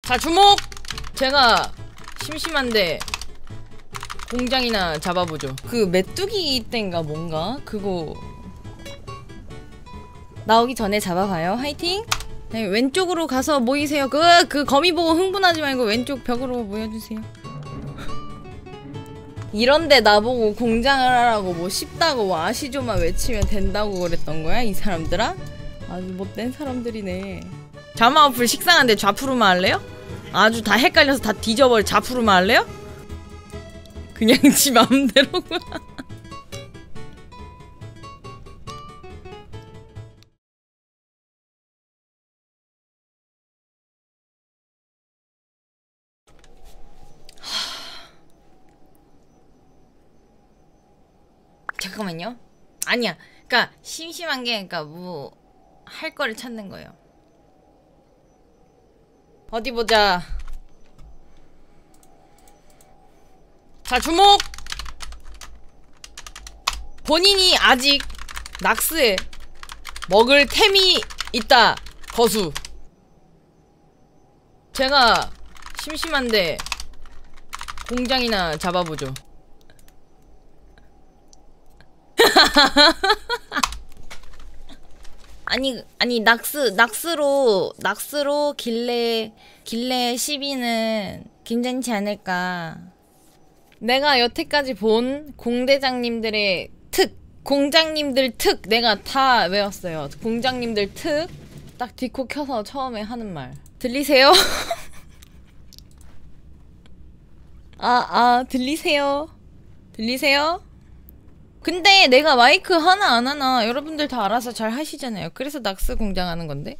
자, 주목! 제가 심심한데 공장이나 잡아보죠. 그 메뚜기 땐가 뭔가? 그거 나오기 전에 잡아봐요. 화이팅! 네, 왼쪽으로 가서 모이세요. 그 거미 보고 흥분하지 말고 왼쪽 벽으로 모여주세요. 이런데 나보고 공장을 하라고 뭐 쉽다고 아시죠만 외치면 된다고 그랬던 거야? 이 사람들아? 아주 못된 사람들이네. 자마어플 식상한데 좌프로만 할래요? 아주 다 헷갈려서 다 뒤져버려. 좌프로만 할래요? 그냥 지 맘대로구나. 잠깐만요. 아니야. 그니까 심심한 게 그니까 뭐 할 거를 찾는 거예요. 어디 보자. 자, 주목! 본인이 아직 낙스에 먹을 템이 있다. 거수. 제가 심심한데 공장이나 잡아보죠. 아니 낙스로 길래 12는 괜찮지 않을까. 내가 여태까지 본 공대장님들의 공장님들 특 내가 다 외웠어요. 공장님들 특 딱 디코 켜서 처음에 하는 말 들리세요? 들리세요? 들리세요? 근데 내가 마이크 하나 안 하나 여러분들 다 알아서 잘 하시잖아요. 그래서 낙스 공장 하는 건데.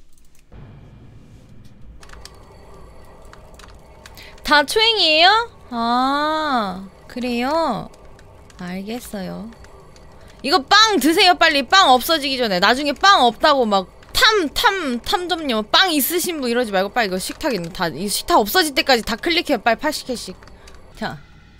다 초행이에요? 아, 그래요? 알겠어요. 이거 빵 드세요, 빨리. 빵 없어지기 전에. 나중에 빵 없다고 막 탐점요. 빵 있으신 분 이러지 말고 빨리 이거 식탁 있는 이 식탁 없어질 때까지 다 클릭해요. 빨리 80개씩. 자,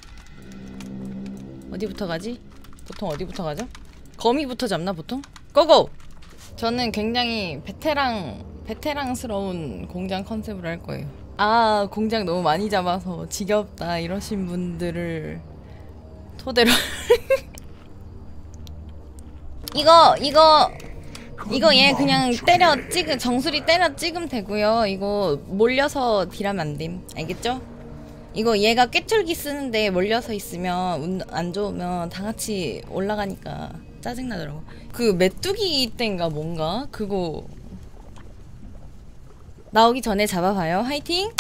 어디부터 가지? 보통 어디부터 가죠? 거미부터 잡나 보통? 고고! 저는 굉장히 베테랑스러운 공장 컨셉으로 할 거예요. 아, 공장 너무 많이 잡아서 지겹다 이러신 분들을 토대로 이거 얘 그냥 정수리 때려 찍으면 되고요. 이거 몰려서 딜하면 안 됨. 알겠죠? 이거 얘가 꿰뚫기 쓰는데 몰려서 있으면 운 안 좋으면 다 같이 올라가니까 짜증나더라고. 그 메뚜기 땐가 뭔가? 그거 나오기 전에 잡아봐요. 화이팅!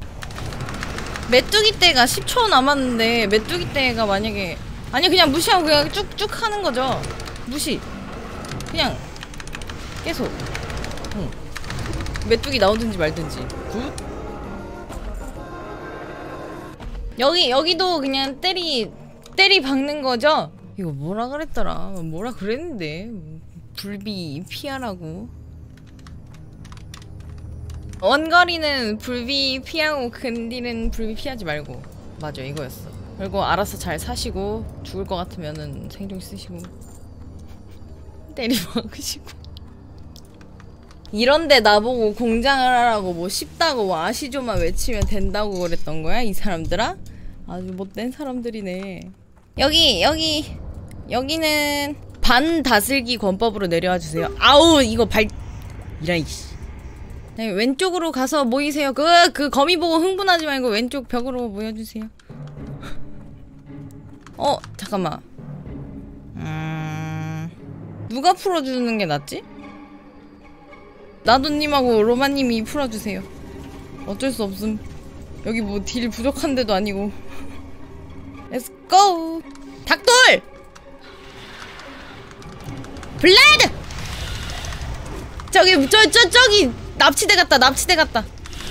메뚜기 떼가 10초 남았는데 메뚜기 떼가 만약에 아니 그냥 무시하고 그냥 쭉쭉 하는 거죠. 무시. 그냥 계속. 응. 메뚜기 나오든지 말든지. 굿. 여기도 그냥 때리 박는 거죠? 이거 뭐라 그랬더라? 뭐라 그랬는데? 불비 피하라고. 원거리는 불비 피하고 근딜은 불비 피하지 말고. 맞아, 이거였어. 그리고 알아서 잘 사시고 죽을 것 같으면은 생존 쓰시고 때리 박으시고. 이런데 나보고 공장을 하라고 뭐 쉽다고 아시죠만 외치면 된다고 그랬던 거야? 이 사람들아? 아주 못된 사람들이네. 여기는 반다슬기 권법으로 내려와 주세요. 아우, 이거 이라이씨. 네, 왼쪽으로 가서 모이세요. 그 거미 보고 흥분하지 말고 왼쪽 벽으로 모여주세요. 잠깐만. 누가 풀어주는 게 낫지? 나도님하고 로마님이 풀어주세요. 어쩔 수 없음. 여기 뭐 딜 부족한 데도 아니고. Let's go! 닭돌! 블레드! 저기 납치대 갔다.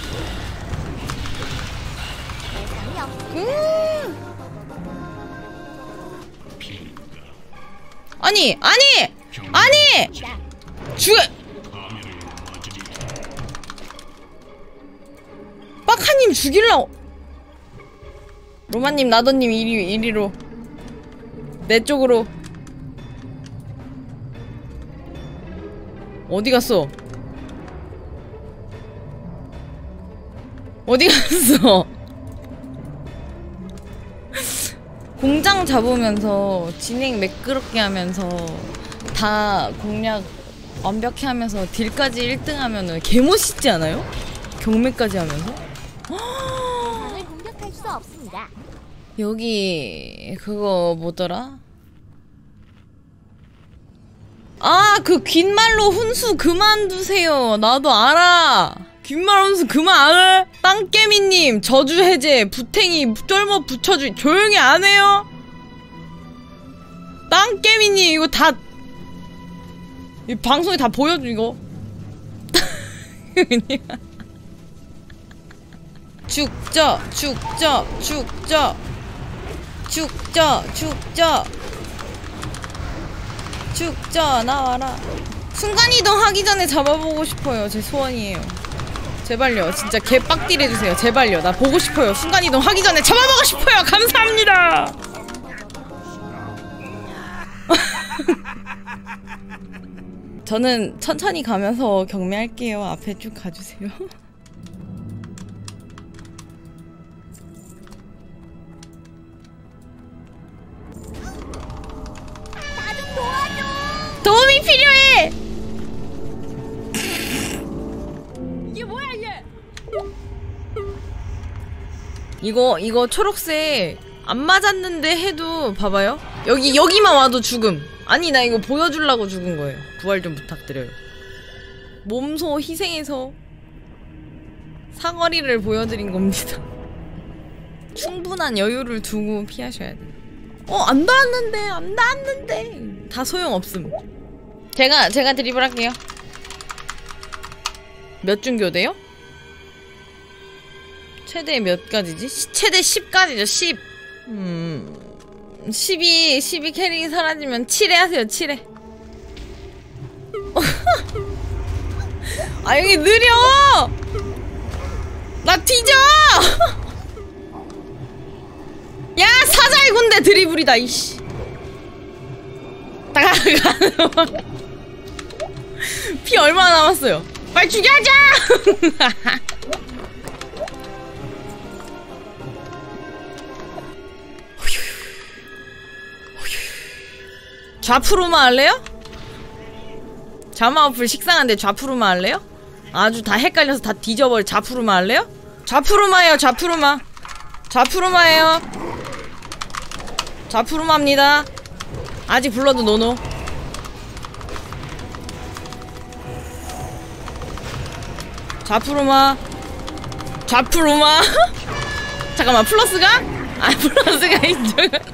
아니! 빡하님 죽일라. 로마님, 나더님 이리로. 내 쪽으로. 어디 갔어? 어디 갔어? 공장 잡으면서 진행 매끄럽게 하면서 다 공략 완벽히 하면서 딜까지 1등 하면은 개멋있지 않아요? 경매까지 하면서? 대상을 공격할 수 없습니다. 여기 그거 뭐더라? 아, 그 귓말로 훈수 그만두세요. 나도 알아. 귓말 훈수 그만. 땅개미님 저주 해제 부탱이 쫄모 붙여주. 조용히 안 해요. 땅개미님 이거 다 이 방송에 다 보여줘 이거. 죽져 죽져 죽져 죽져 죽져 죽져 나와라. 순간이동 하기 전에 잡아보고 싶어요. 제 소원이에요. 제발요. 진짜 개빡딜 해주세요. 제발요. 나 보고 싶어요. 순간이동 하기 전에 잡아보고 싶어요. 감사합니다. 저는 천천히 가면서 경매할게요. 앞에 쭉 가주세요. 도움이 필요해! 이게 뭐야 이게? 이거 초록색 안 맞았는데 해도 봐봐요. 여기만 와도 죽음. 아니 나 이거 보여주려고 죽은 거예요. 부활 좀 부탁드려요. 몸소 희생해서 사거리를 보여드린 겁니다. 충분한 여유를 두고 피하셔야 돼요. 안 닿았는데 다 소용없음. 제가 드리블 할게요. 몇 중 교대요? 최대 몇 가지지? 최대 10가지죠. 10. 12 캐릭이 사라지면 7회 하세요. 7회. 아 여기 느려! 나 뒤져! 야 사자의 군대 드리블이다 이씨. 피 얼마나 남았어요? 빨리 죽여야자! 좌프로만 할래요? 자마어플 식상한데 좌프로만 할래요? 아주 다 헷갈려서 다 뒤져버려. 좌프로만 할래요? 좌프로마예요. 좌프로마예요. 좌프로마입니다. 아직 불러도 노노. 좌프로마. 잠깐만 플러스가? 아 플러스가 이쪽은.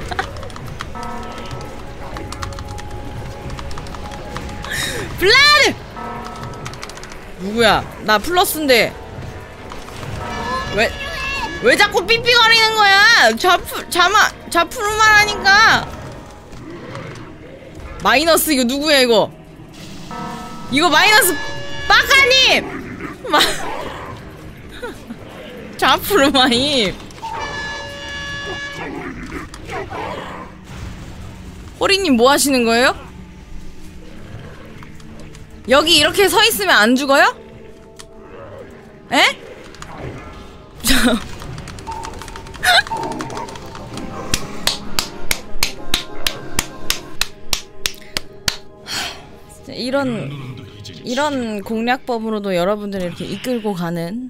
블라드! 누구야? 나 플러스인데 왜 자꾸 삐삐거리는 거야? 좌프로만 하니까. 마이너스 이거 누구야 이거? 이거 마이너스 빠까님! 좌프로마임. 호리님 뭐 하시는 거예요? 여기 이렇게 서 있으면 안 죽어요? 에? 이런 공략법으로도 여러분들을 이렇게 이끌고 가는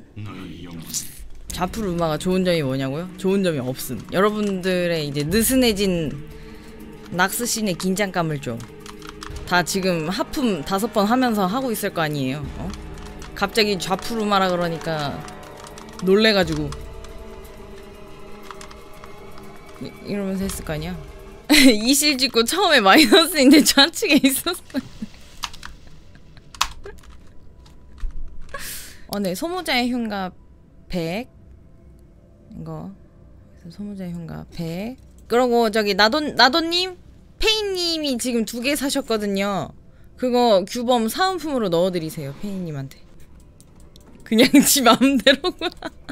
좌프루마가 좋은 점이 뭐냐고요? 좋은 점이 없음. 여러분들의 이제 느슨해진 낙스신의 긴장감을 줘. 다 지금 하품 5번 하면서 하고 있을 거 아니에요. 갑자기 좌프루마라 그러니까 놀래가지고 이러면서 했을 거 아니야? 이실 짓고 처음에 마이너스인데 좌측에 있었어. 네. 소모자의 흉가 100 이거 소모자의 흉가 100. 그러고 저기 나도님 페이님이 지금 2개 사셨거든요. 그거 규범 사은품으로 넣어드리세요. 페이님한테. 그냥 지 마음대로구나.